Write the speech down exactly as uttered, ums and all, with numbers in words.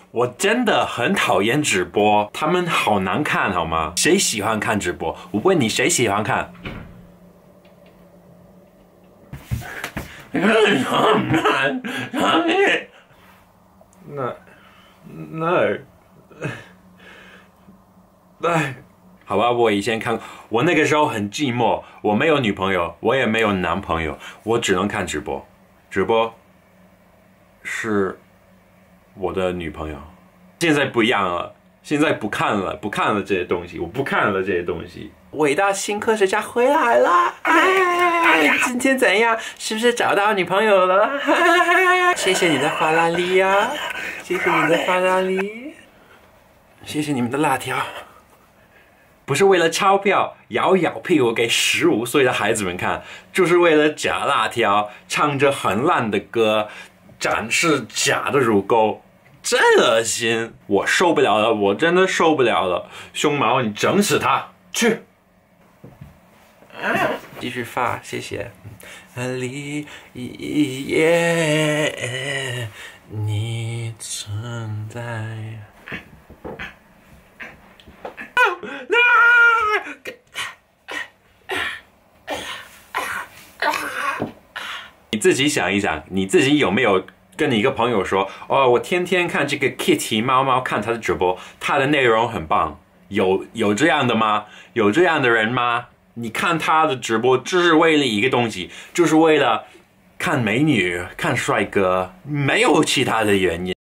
我真的很讨厌直播，他们好难看，好吗？谁喜欢看直播？我问你，谁喜欢看？那那哎，好吧，我以前看，我那个时候很寂寞，我没有女朋友，我也没有男朋友，我只能看直播，直播是我的女朋友。现在不一样了，现在不看了，不看了这些东西，我不看了这些东西。伟大新科学家回来了！哎，今天怎样？是不是找到女朋友了？谢谢你的法拉利呀，谢谢你的法拉利，谢谢你们的辣条。不是为了钞票摇摇屁股给十五岁的孩子们看，就是为了假辣条，唱着很烂的歌，展示假的乳沟，真恶心！我受不了了，我真的受不了了！胸毛，你整死他！去，继续发，谢谢。里耶，你存在。你自己想一想，你自己有没有跟你一个朋友说，哦，我天天看这个 Kitty 猫猫看他的直播，他的内容很棒，有有这样的吗？有这样的人吗？你看他的直播就是为了一个东西，就是为了看美女、看帅哥，没有其他的原因。